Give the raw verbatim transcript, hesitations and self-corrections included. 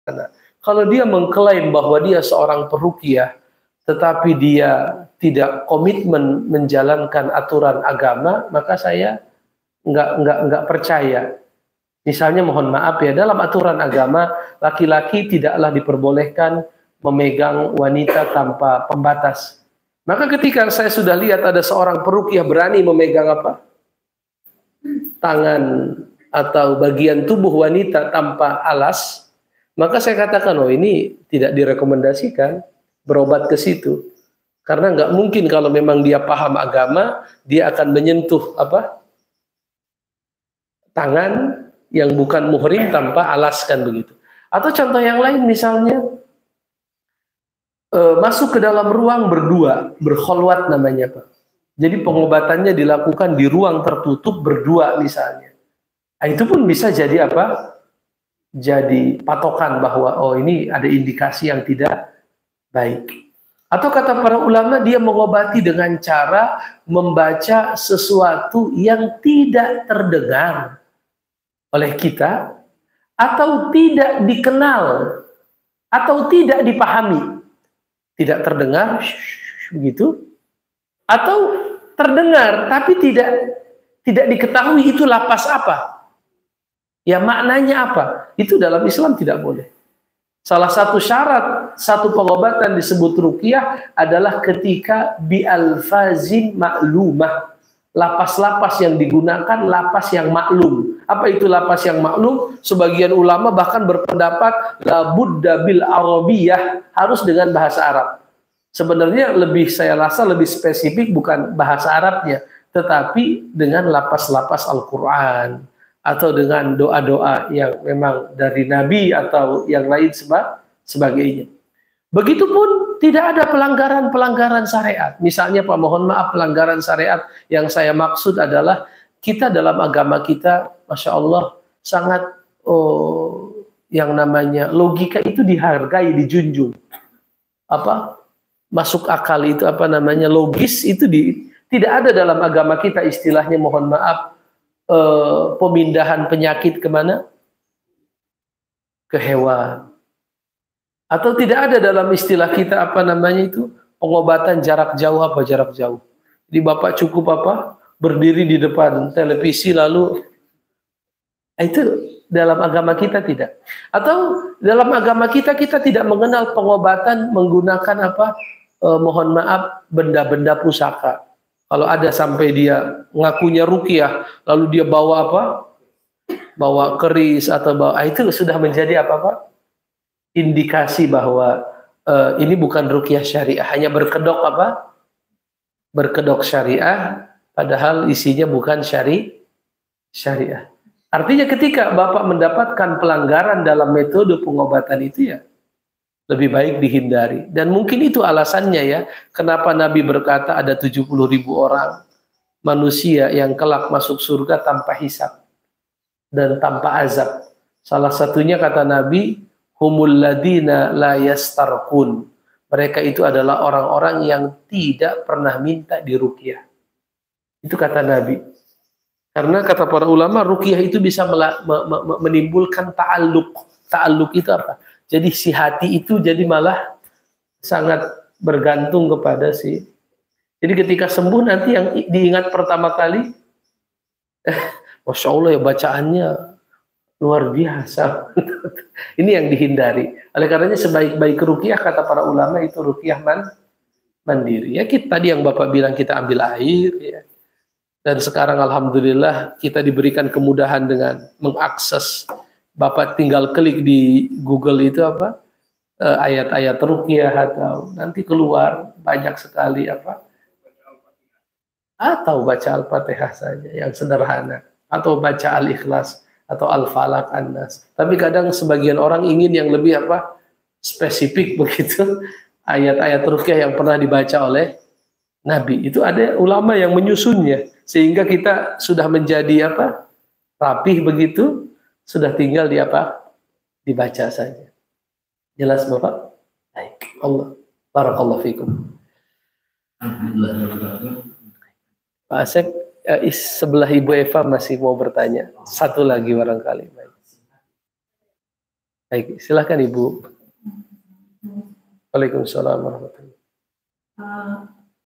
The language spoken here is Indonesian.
Kalau dia mengklaim bahwa dia seorang peruqyah, tetapi dia tidak komitmen menjalankan aturan agama, maka saya nggak nggak nggak percaya. Misalnya mohon maaf ya, dalam aturan agama laki-laki tidaklah diperbolehkan memegang wanita tanpa pembatas. Maka ketika saya sudah lihat ada seorang peruqyah berani memegang apa? Tangan atau bagian tubuh wanita tanpa alas, maka saya katakan, oh ini tidak direkomendasikan berobat ke situ. Karena nggak mungkin kalau memang dia paham agama, dia akan menyentuh apa? Tangan yang bukan muhrim tanpa alas, kan begitu. Atau contoh yang lain misalnya, e, masuk ke dalam ruang berdua, berkholwat namanya Pak. Jadi pengobatannya dilakukan di ruang tertutup berdua misalnya. Nah, itu pun bisa jadi apa? Jadi patokan bahwa oh ini ada indikasi yang tidak baik. Atau kata para ulama, dia mengobati dengan cara membaca sesuatu yang tidak terdengar oleh kita, atau tidak dikenal, atau tidak dipahami. Tidak terdengar, begitu, atau terdengar tapi tidak tidak diketahui itu lapas apa, ya maknanya apa. Itu dalam Islam tidak boleh. Salah satu syarat satu pengobatan disebut ruqyah adalah ketika bi alfazin maklumah. Lapas-lapas yang digunakan lapas yang maklum. Apa itu lapas yang maklum? Sebagian ulama bahkan berpendapat la budda bil arabiyah, harus dengan bahasa Arab. Sebenarnya lebih, saya rasa lebih spesifik bukan bahasa Arabnya, tetapi dengan lapas-lapas Al-Quran atau dengan doa-doa yang memang dari Nabi atau yang lain seba sebagainya. Begitupun tidak ada pelanggaran-pelanggaran syariat. Misalnya Pak, mohon maaf, pelanggaran syariat yang saya maksud adalah kita dalam agama kita, Masya Allah, sangat oh, yang namanya logika itu dihargai, dijunjung. Apa? Masuk akal itu apa namanya? Logis itu di, tidak ada dalam agama kita istilahnya, mohon maaf, eh, pemindahan penyakit kemana? Ke hewan. Atau tidak ada dalam istilah kita apa namanya itu pengobatan jarak jauh. Apa jarak jauh? Jadi Bapak cukup apa? Berdiri di depan televisi lalu, itu dalam agama kita tidak. Atau dalam agama kita kita tidak mengenal pengobatan menggunakan apa? Eh, mohon maaf, benda-benda pusaka. Kalau ada sampai dia ngakunya ruqyah lalu dia bawa apa? Bawa keris atau bawa, itu sudah menjadi apa Pak? Indikasi bahwa uh, ini bukan ruqyah syariah, hanya berkedok apa? Berkedok syariah, padahal isinya bukan syari syariah. Artinya ketika Bapak mendapatkan pelanggaran dalam metode pengobatan itu, ya lebih baik dihindari. Dan mungkin itu alasannya ya, kenapa Nabi berkata ada tujuh puluh ribu orang manusia yang kelak masuk surga tanpa hisab dan tanpa azab. Salah satunya kata Nabi, humul ladina la yastarqun. Mereka itu adalah orang-orang yang tidak pernah minta diruqyah. Itu kata Nabi. Karena kata para ulama, ruqyah itu bisa menimbulkan ta'alluq. Ta'alluq itu apa? Jadi si hati itu jadi malah sangat bergantung kepada si. Jadi ketika sembuh nanti yang diingat pertama kali, eh, Masya Allah ya bacaannya luar biasa. Ini yang dihindari. Oleh karenanya sebaik-baik ruqyah kata para ulama itu ruqyah man, mandiri. Ya kita tadi yang Bapak bilang kita ambil air ya. Dan sekarang alhamdulillah kita diberikan kemudahan dengan mengakses. Bapak tinggal klik di Google itu apa? Ayat-ayat ruqyah atau nanti keluar banyak sekali apa? Atau baca Al-Fatihah saja yang sederhana, atau baca Al-Ikhlas atau Al-Falaq, An-Nas. Tapi kadang sebagian orang ingin yang lebih apa? Spesifik begitu. Ayat-ayat ruqyah yang pernah dibaca oleh Nabi. Itu ada ulama yang menyusunnya sehingga kita sudah menjadi apa? Rapih begitu, sudah tinggal di apa? Dibaca saja. Jelas Bapak? Baik. Allah barakallahu fikum. Pak Asep, eh, sebelah Ibu Eva masih mau bertanya. Satu lagi barangkali. Baik, silakan Ibu. Waalaikumsalam warahmatullahi wabarakatuh. Uh,